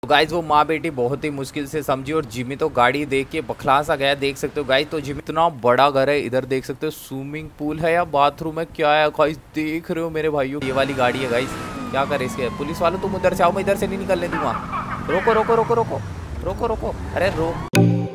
Guys वो माँ बेटी बहुत ही मुश्किल से समझी और जिमी तो गाड़ी देख के बखला सा गया। देख सकते हो गाइज, तो जिमी इतना बड़ा घर है। इधर देख सकते हो स्विमिंग पूल है या बाथरूम है, क्या है गाइज, देख रहे हो मेरे भाइयों। ये वाली गाड़ी है गाइज, क्या करे इसके। पुलिस वालों तुम उधर से आओ, मैं इधर से नहीं निकलने दूंगा। रोको रोको रोको रोको रोको रोको, अरे रोक।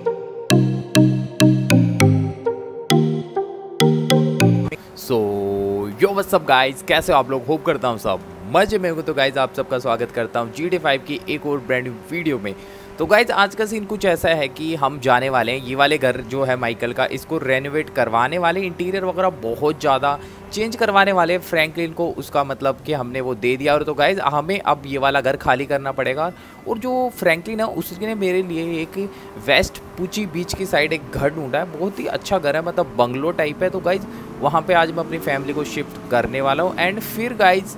So yo what's up guys, कैसे हो आप लोग। होप करता हूँ सब मजे में हो। तो गाइज आप सबका स्वागत करता हूँ GTA 5 की एक और ब्रांड न्यू वीडियो में। तो गाइज आज का सीन कुछ ऐसा है कि हम जाने वाले हैं, ये वाले घर जो है माइकल का, इसको रेनोवेट करवाने वाले, इंटीरियर वगैरह बहुत ज़्यादा चेंज करवाने वाले। फ्रैंकलिन को उसका मतलब कि हमने वो दे दिया। और तो गाइज हमें अब ये वाला घर खाली करना पड़ेगा। और जो फ्रैंकलिन है उसने मेरे लिए एक वेस्ट पुची बीच की साइड एक घर ढूंढा है। बहुत ही अच्छा घर है, मतलब बंगलो टाइप है। तो गाइज वहाँ पे आज मैं अपनी फैमिली को शिफ्ट करने वाला हूँ। एंड फिर गाइज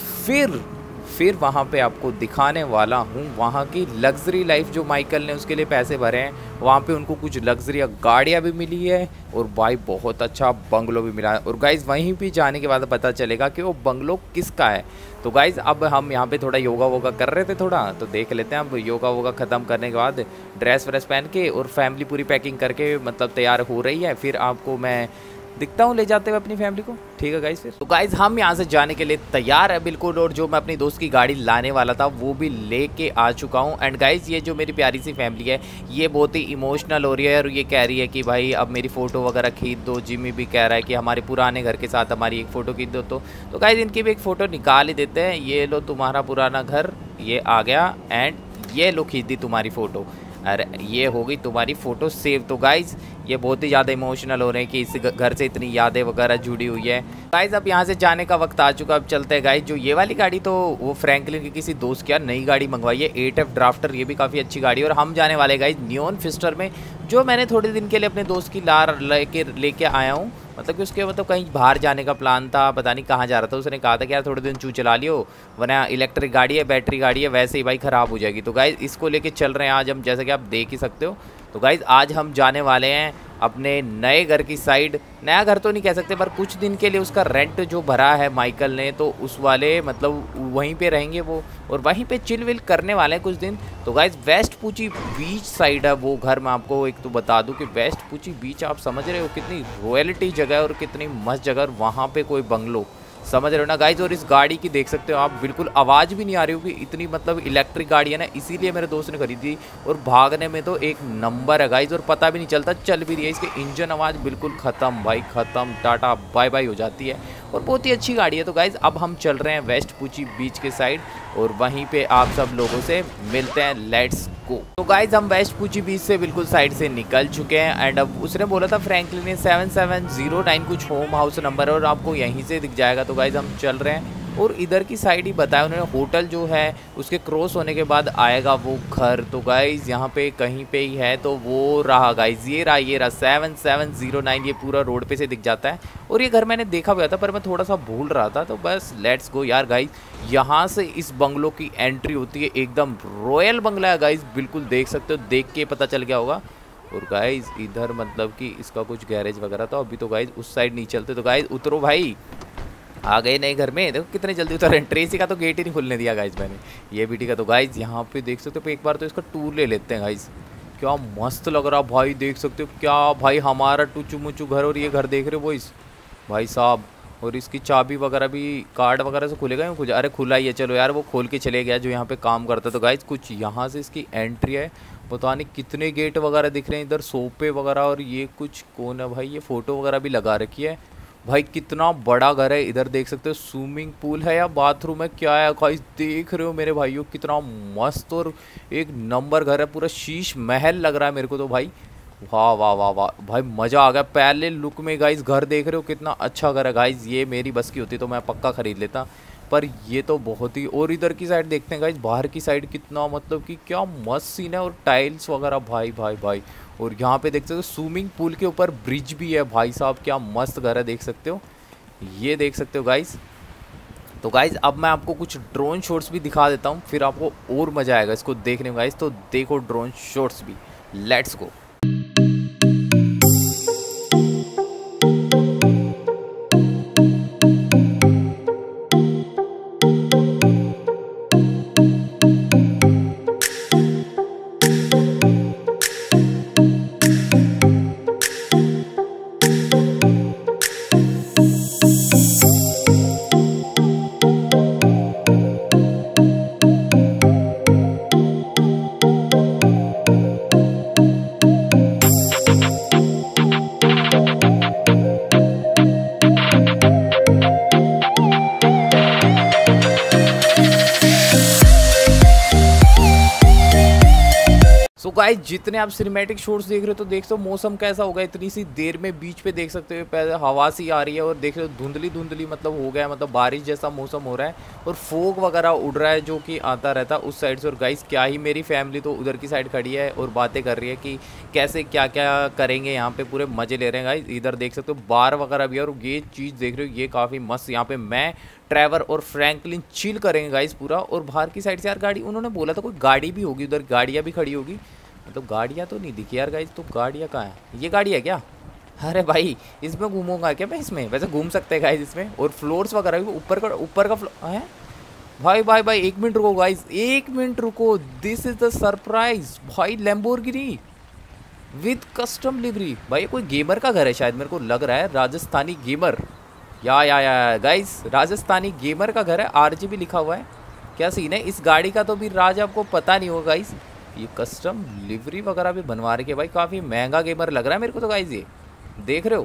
फिर वहाँ पे आपको दिखाने वाला हूँ वहाँ की लग्जरी लाइफ जो माइकल ने उसके लिए पैसे भरे हैं। वहाँ पे उनको कुछ लग्जरी गाड़ियाँ भी मिली है और भाई बहुत अच्छा बंगलो भी मिला है। और गाइज वहीं पे जाने के बाद पता चलेगा कि वो बंगलो किसका है। तो गाइज अब हम यहाँ पे थोड़ा योगा वोगा कर रहे थे थोड़ा, तो देख लेते हैं। अब योगा वोगा ख़त्म करने के बाद ड्रेस व्रेस पहन के और फैमिली पूरी पैकिंग करके मतलब तैयार हो रही है। फिर आपको मैं दिखता हूँ ले जाते हुए अपनी फैमिली को, ठीक है गाइज। फिर तो गाइज हम यहाँ से जाने के लिए तैयार है बिल्कुल। और जो मैं अपनी दोस्त की गाड़ी लाने वाला था वो भी लेके आ चुका हूँ। एंड गाइज ये जो मेरी प्यारी सी फैमिली है ये बहुत ही इमोशनल हो रही है और ये कह रही है कि भाई अब मेरी फ़ोटो वगैरह खींच दो। जिमी भी कह रहा है कि हमारे पुराने घर के साथ हमारी एक फ़ोटो खींच दो। तो गाइज इनकी भी एक फ़ोटो निकाल ही देते हैं। ये लो तुम्हारा पुराना घर, ये आ गया। एंड ये लो खींच दी तुम्हारी फ़ोटो, अरे ये हो गई तुम्हारी फ़ोटो सेव। तो गाइज़ ये बहुत ही ज़्यादा इमोशनल हो रहे हैं कि इस घर से इतनी यादें वगैरह जुड़ी हुई है। गाइज़ अब यहाँ से जाने का वक्त आ चुका, अब चलते हैं गाइज़। जो ये वाली गाड़ी तो वो फ्रैंकलिन की किसी दोस्त की नई गाड़ी मंगवाई है, 8F ड्राफ्टर। ये भी काफ़ी अच्छी गाड़ी है। और हम जाने वाले गाइज़ नियॉन फिस्टर में, जो मैंने थोड़े दिन के लिए अपने दोस्त की लेके आया हूँ। मतलब कि उसके मतलब कहीं बाहर जाने का प्लान था, पता नहीं कहाँ जा रहा था। उसने कहा था कि यार थोड़े दिन चला लियो, वरना इलेक्ट्रिक गाड़ी है, बैटरी गाड़ी है, वैसे ही भाई ख़राब हो जाएगी। तो गाइज़ इसको लेके चल रहे हैं आज हम, जैसा कि आप देख ही सकते हो। तो गाइज़ आज हम जाने वाले हैं अपने नए घर की साइड। नया घर तो नहीं कह सकते, पर कुछ दिन के लिए उसका रेंट जो भरा है माइकल ने, तो उस वाले मतलब वहीं पे रहेंगे वो और वहीं पे चिल विल करने वाले हैं कुछ दिन। तो गाइज़ वेस्ट पुची बीच साइड है वो घर। मैं आपको एक तो बता दूं कि वेस्ट पुची बीच आप समझ रहे हो कितनी रॉयल्टी जगह है और कितनी मस्त जगह। और वहाँ पे कोई बंगलो, समझ रहे हो ना गाइज। और इस गाड़ी की देख सकते हो आप, बिल्कुल आवाज़ भी नहीं आ रही होगी, इतनी मतलब इलेक्ट्रिक गाड़ी है ना, इसीलिए मेरे दोस्त ने खरीदी। और भागने में तो एक नंबर है गाइज, और पता भी नहीं चलता चल भी रही है। इसके इंजन आवाज़ बिल्कुल ख़त्म भाई, ख़त्म, टाटा बाय बाय हो जाती है। और बहुत ही अच्छी गाड़ी है। तो गाइज अब हम चल रहे हैं वेस्ट पुची बीच के साइड और वहीं पे आप सब लोगों से मिलते हैं। Let's go. तो गाइज हम वेस्ट पुची बीच से बिल्कुल साइड से निकल चुके हैं। एंड अब उसने बोला था फ्रैंकलिन ने 7709 कुछ होम हाउस नंबर है और आपको यहीं से दिख जाएगा। तो गाइज हम चल रहे हैं और इधर की साइड ही बताया उन्होंने, होटल जो है उसके क्रॉस होने के बाद आएगा वो घर। तो गाइज यहाँ पे कहीं पे ही है, तो वो रहा गाइज, ये रहा 7709, ये पूरा रोड पे से दिख जाता है। और ये घर मैंने देखा हुआ था पर मैं थोड़ा सा भूल रहा था। तो बस लेट्स गो यार गाइज। यहाँ से इस बंगलो की एंट्री होती है, एकदम रॉयल बंगला है गाइज, बिल्कुल देख सकते हो, देख के पता चल गया होगा। और गाइज इधर मतलब कि इसका कुछ गैरेज वगैरह था। अभी तो गाइज उस साइड नहीं चलते। तो गाइज उतरो भाई, आ गए नए घर में। देखो कितने जल्दी उतर रहे हैं। ट्रेसी का तो गेट ही नहीं खुलने दिया गाइज मैंने, ये बीटी का। तो गाइज यहाँ पे देख सकते हो, एक बार तो इसका टूर ले लेते हैं गाइज। क्या मस्त लग रहा भाई, देख सकते हो क्या भाई, हमारा टूचू मुचू घर। और ये घर देख रहे हो भाई साहब। और इसकी चाबी वगैरह भी कार्ड वगैरह से खुलेगा या कुछ, अरे खुला ही है। चलो यार वो खोल के चले गया जो यहाँ पे काम करता। तो गाइज कुछ यहाँ से इसकी एंट्री है, पता नहीं कितने गेट वगैरह दिख रहे हैं इधर, सोफे वगैरह। और ये कुछ कौन है भाई, ये फ़ोटो वगैरह भी लगा रखी है भाई। कितना बड़ा घर है, इधर देख सकते हो स्विमिंग पूल है या बाथरूम है, क्या है गाइस, देख रहे हो मेरे भाइयों कितना मस्त और एक नंबर घर है। पूरा शीश महल लग रहा है मेरे को तो भाई। वाह वाह वाह वाह भाई, मज़ा आ गया पहले लुक में गाइस। घर देख रहे हो कितना अच्छा घर है गाइस। ये मेरी बस की होती तो मैं पक्का ख़रीद लेता, पर ये तो बहुत ही। और इधर की साइड देखते हैं गाइस, बाहर की साइड कितना मतलब कि क्या मस्त सीन है। और टाइल्स वगैरह भाई भाई भाई। और यहाँ पे देख सकते हो स्विमिंग पूल के ऊपर ब्रिज भी है भाई साहब, क्या मस्त घर है, देख सकते हो, ये देख सकते हो गाइस। तो गाइस अब मैं आपको कुछ ड्रोन शॉट्स भी दिखा देता हूँ, फिर आपको और मज़ा आएगा इसको देखने में गाइस। तो देखो ड्रोन शॉट्स भी, लेट्स गो। गाइस जितने आप सिनेमैटिक शॉट्स देख रहे हो तो देख सकते हो मौसम कैसा होगा इतनी सी देर में, बीच पे देख सकते हो पहले हवा सी आ रही है और देख रहे हो धुंधली धुंधली मतलब हो गया, मतलब बारिश जैसा मौसम हो रहा है और फोग वगैरह उड़ रहा है जो कि आता रहता है उस साइड से। और गाइस क्या ही मेरी फैमिली तो उधर की साइड खड़ी है और बातें कर रही है कि कैसे क्या क्या करेंगे, यहाँ पे पूरे मजे ले रहे हैं गाइस। इधर देख सकते हो बार वगैरह भी है और ये चीज़ देख रहे हो ये काफ़ी मस्त, यहाँ पे मैं ट्रेवर और फ्रैंकलिन चिल करेंगे गाइस पूरा। और बाहर की साइड से यार गाड़ी उन्होंने बोला था कोई गाड़ी भी होगी उधर, गाड़ियाँ भी खड़ी होगी, मतलब गाड़ियाँ तो नहीं दिखी यार गाइस। तो गाड़ियाँ कहाँ है, ये गाड़ी है क्या? अरे भाई इसमें घूमूंगा क्या मैं? इसमें वैसे घूम सकते हैं गाइस इसमें। और फ्लोर्स वगैरह भी ऊपर का फ्लोर है भाई। भाई भाई एक मिनट रुको गाइस, एक मिनट रुको, दिस इज द सरप्राइज भाई, लैम्बोर्गिनी विद कस्टम लिवरी। भाई कोई गेमर का घर है शायद, मेरे को लग रहा है राजस्थानी गेमर, या गाइस राजस्थानी गेमर का घर है, RGB लिखा हुआ है। क्या सीन है इस गाड़ी का तो भी राज आपको पता नहीं होगा गाइस। ये कस्टम लिवरी वगैरह भी बनवा रहे भाई, काफ़ी महंगा गेमर लग रहा है मेरे को तो गाइस, ये देख रहे हो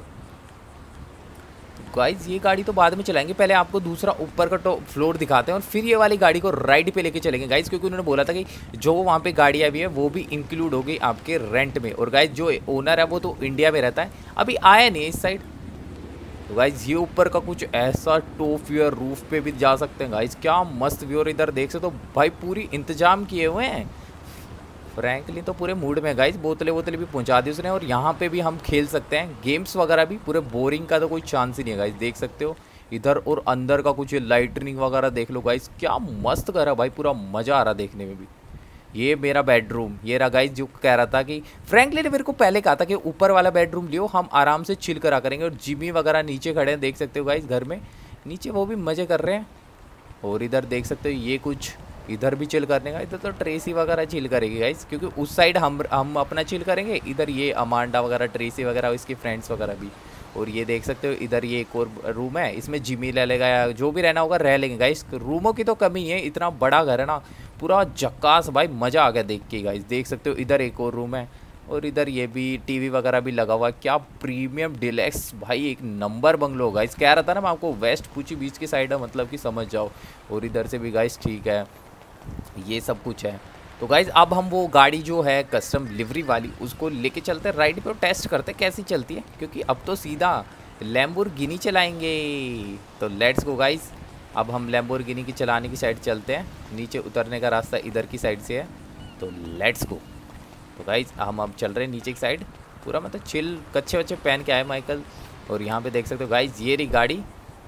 गाइस। ये गाड़ी तो बाद में चलाएंगे, पहले आपको दूसरा ऊपर का तो फ्लोर दिखाते हैं और फिर ये वाली गाड़ी को राइड पे लेके चलेंगे गाइस, क्योंकि उन्होंने बोला था कि जो वहाँ पे गाड़ियाँ भी है वो भी इंक्लूड होगी आपके रेंट में। और गाइस जो ओनर है वो तो इंडिया में रहता है, अभी आया नहीं है इस साइड। तो गाइस ये ऊपर का कुछ ऐसा टॉप व्यू, रूफ पे भी जा सकते हैं गाइस, क्या मस्त व्यू। और इधर देख सकते हो भाई पूरी इंतजाम किए हुए हैं, फ्रैंकलिन तो पूरे मूड में गाइस, बोतलें वोतलें भी पहुंचा दी उसने। और यहाँ पे भी हम खेल सकते हैं गेम्स वगैरह भी, पूरे बोरिंग का तो कोई चांस ही नहीं है गाइस, देख सकते हो इधर। और अंदर का कुछ लाइटनिंग वगैरह देख लो गाइस, क्या मस्त कर रहा भाई, पूरा मज़ा आ रहा देखने में भी। ये मेरा बेडरूम, ये रहा गाइस, जो कह रहा था कि फ्रैंकलिन ने मेरे को पहले कहा था कि ऊपर वाला बेडरूम लियो, हम आराम से चिल करा करेंगे। और जिमी वगैरह नीचे खड़े हैं देख सकते हो गाइस घर में नीचे, वो भी मज़े कर रहे हैं। और इधर देख सकते हो ये कुछ इधर भी चिल करने का, इधर तो ट्रेसी वगैरह चिल करेगी गाइस, क्योंकि उस साइड हम अपना चिल करेंगे, इधर ये अमांडा वगैरह ट्रेसी वगैरह इसके फ्रेंड्स वगैरह भी। और ये देख सकते हो इधर ये एक और रूम है, इसमें जिमी ले लेगा या जो भी रहना होगा रह लेंगे गाइस। रूमों की तो कमी है, इतना बड़ा घर है ना, पूरा जक्कास भाई, मज़ा आ गया देख के गाइस। देख सकते हो इधर एक और रूम है और इधर ये भी टीवी वगैरह भी लगा हुआ है, क्या प्रीमियम डिलैक्स भाई, एक नंबर बंगलो गाइस। कह रहा था ना मैं आपको, वेस्ट पूछी बीच की साइड है, मतलब कि समझ जाओ। और इधर से भी गाइस ठीक है, ये सब कुछ है। तो गाइज अब हम वो गाड़ी जो है कस्टम लिवरी वाली उसको लेके चलते हैं राइड पे और टेस्ट करते हैं कैसी चलती है, क्योंकि अब तो सीधा लैम्बोर्गिनी चलाएंगे। तो लेट्स गो गाइज, अब हम लैम्बोर्गिनी की चलाने की साइड चलते हैं, नीचे उतरने का रास्ता इधर की साइड से है, तो लेट्स गो। तो गाइज हम अब चल रहे हैं नीचे की साइड, पूरा मतलब चिल, कच्चे वच्चे पहन के आए माइकल। और यहाँ पे देख सकते हो गाइज ये रही गाड़ी,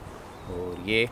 और ये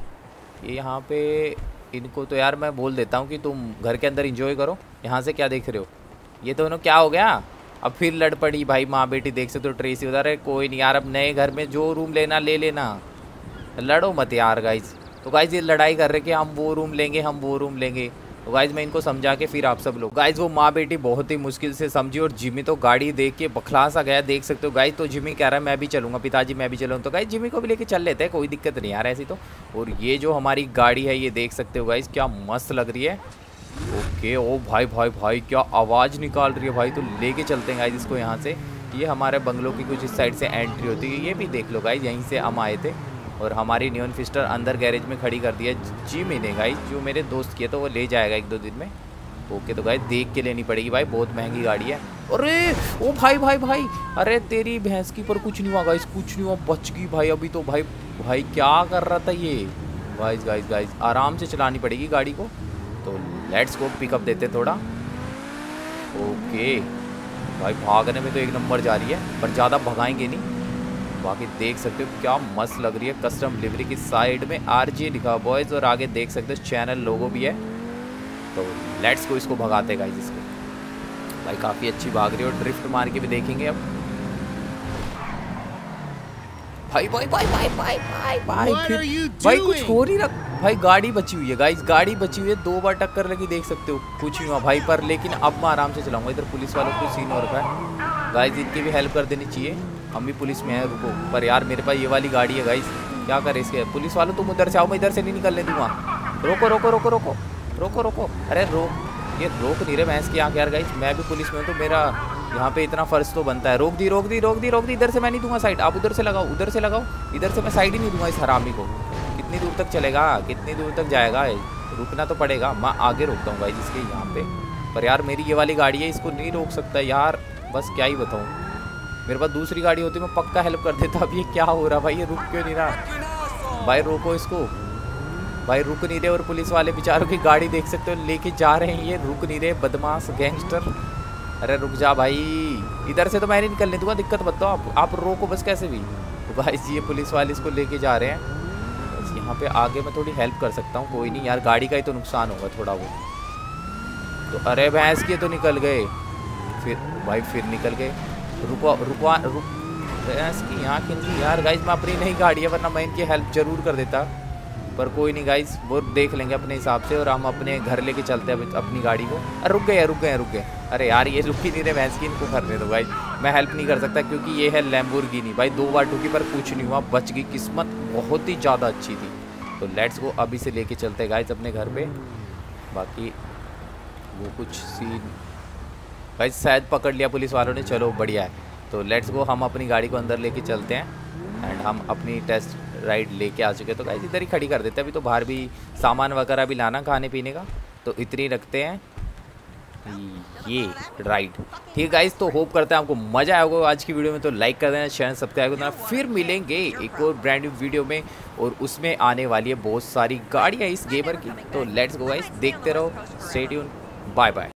यहाँ पे इनको तो यार मैं बोल देता हूँ कि तुम घर के अंदर एंजॉय करो। यहाँ से क्या देख रहे हो, ये दोनों क्या हो गया, अब फिर लड़ पड़ी भाई माँ बेटी, देख सकते हो ट्रेसी उधर है। कोई नहीं यार, अब नए घर में जो रूम लेना ले लेना, लड़ो मत यार गाइज। तो गाइज ये लड़ाई कर रहे कि हम वो रूम लेंगे, हम वो रूम लेंगे। तो गाइज मैं इनको समझा के फिर आप सब लोग, गाइज वो माँ बेटी बहुत ही मुश्किल से समझी। और जिमी तो गाड़ी देख के बखला सा गया, देख सकते हो गाइज। तो जिमी कह रहा है मैं भी चलूँगा, पिताजी मैं भी चलूँ। तो गाइज जिमी को भी लेके चल लेते हैं, कोई दिक्कत नहीं यार ऐसी तो। और ये जो हमारी गाड़ी है ये देख सकते हो गाइज, क्या मस्त लग रही है। ओके, ओ भाई भाई भाई क्या आवाज़ निकाल रही है भाई। तो लेके चलते हैं गाइज इसको यहाँ से, ये हमारे बंगलों की कुछ इस साइड से एंट्री होती है। ये भी देख लो गाइज, यहीं से हम आए थे। और हमारी न्यून फिस्टर अंदर गैरेज में खड़ी कर दिया जिमी ने गाइज, जो मेरे दोस्त किया तो वो ले जाएगा 1-2 दिन में। ओके, तो गाइस देख के लेनी पड़ेगी भाई, बहुत महंगी गाड़ी है। अरे ओ भाई भाई भाई, अरे तेरी भैंस की, पर कुछ नहीं हुआ गाइस, कुछ नहीं हुआ, बच गई भाई अभी तो। भाई भाई क्या कर रहा था ये गाइस, गाइस गाइस आराम से चलानी पड़ेगी गाड़ी को। तो लेट्स गो, पिकअप देते थोड़ा। ओके भाई भागने में तो एक नंबर जा रही है, पर ज़्यादा भगाएंगे नहीं। बाकी देख सकते हो क्या मस्त लग रही है। कस्टम लिवरी की साइड में RJ लिखा बॉयज़, और आगे देख सकते हो चैनल लोगो भी है। तो लेट्स को इसको भगाते गाइस इसको। भाई काफ़ी अच्छी भाग रही है, और ड्रिफ्ट मार के भी देखेंगे अब। भाई भाई भाई भाई भाई भाई भाई भाई कुछ हो नहीं रहा भाई, गाड़ी बची हुई है गाइस, गाड़ी बची हुई है। 2 बार टक्कर लगी, देख सकते हो कुछ नहीं हुआ भाई पर। लेकिन अब मैं आराम से चलाऊंगा। इधर पुलिस वालों को सीन हो रखा है गाइस, इनकी भी हेल्प कर देनी चाहिए, हम भी पुलिस में हैं। रुको, पर यार मेरे पास ये वाली गाड़ी है गाइस, क्या करे इसके। पुलिस वालों तुम उधर से आओ, मैं इधर से नहीं निकलने दूंगा। रोको रोको रोको रोको रोको रोको, अरे रोक, ये रोक नहीं रहे भैंस की आँख यार गाइस। मैं भी पुलिस में हूँ तो मेरा यहाँ पे इतना फर्ज तो बनता है। रोक दी रोक दी रोक दी रोक दी, इधर से मैं नहीं दूंगा साइड, आप उधर से लगाओ, उधर से लगाओ, इधर से मैं साइड ही नहीं दूंगा इस हरामी को। कितनी दूर तक चलेगा, कितनी दूर तक जाएगा, रुकना तो पड़ेगा। मैं आगे रोकता हूँ गाइस इसके यहाँ पे। पर यार मेरी ये वाली गाड़ी है, इसको नहीं रोक सकता यार, बस क्या ही बताऊँ। मेरे पास दूसरी गाड़ी होती मैं पक्का हेल्प कर देता। अब ये क्या हो रहा भाई, ये रुक क्यों नहीं रहा भाई? रोको इसको भाई, रुक नहीं रहे। और पुलिस वाले बेचारों की गाड़ी देख सकते हो लेके जा रहे हैं, ये रुक नहीं रहे, बदमाश गैंगस्टर। अरे रुक जा भाई, इधर से तो मैं नहीं निकलने दूंगा, दिक्कत मत दो आप रोको बस कैसे भी। तो भाई ये पुलिस वाले इसको लेके जा रहे हैं, बस यहाँ पे आगे मैं थोड़ी हेल्प कर सकता हूँ। कोई नहीं यार, गाड़ी का ही तो नुकसान होगा थोड़ा वो तो। अरे भैंस के तो निकल गए फिर भाई, फिर निकल गए। रुक भैंस की यहाँ किनकी यार। गाइज मैं अपनी नहीं गाड़ी है, वरना मैं इनकी हेल्प जरूर कर देता, पर कोई नहीं गाइज, वो देख लेंगे अपने हिसाब से। और हम अपने घर लेके चलते हैं अपनी गाड़ी को। अरे रुक गए। अरे यार ये रुक ही नहीं रहे, भैंस की इनको करने दो गाइज, मैं हेल्प नहीं कर सकता क्योंकि ये है लैम्बोर्गिनी भाई। 2 बार ठुकी पर कुछ नहीं हुआ, बच गई, किस्मत बहुत ही ज़्यादा अच्छी थी। तो लेट्स गो, अभी से लेके चलते हैं गाइज अपने घर पे। बाकी वो कुछ सीन भाई शायद पकड़ लिया पुलिस वालों ने, चलो बढ़िया है। तो लेट्स गो, हम अपनी गाड़ी को अंदर लेके चलते हैं एंड हम अपनी टेस्ट राइड लेके आ चुके हैं। तो गाइस इधर ही खड़ी कर देते हैं, अभी तो बाहर भी सामान वगैरह भी लाना खाने पीने का, तो इतनी रखते हैं ये राइड। ठीक है गाइस, तो होप करते हैं आपको मज़ा आया होगा आज की वीडियो में। तो लाइक कर देना, चैनल सब्सक्राइब कर देना। फिर मिलेंगे एक और ब्रांड न्यू वीडियो में, और उसमें आने वाली है बहुत सारी गाड़ियाँ इस गेमर की। तो लेट्स गो गाइस, देखते रहो, स्टे ट्यून, बाय बाय।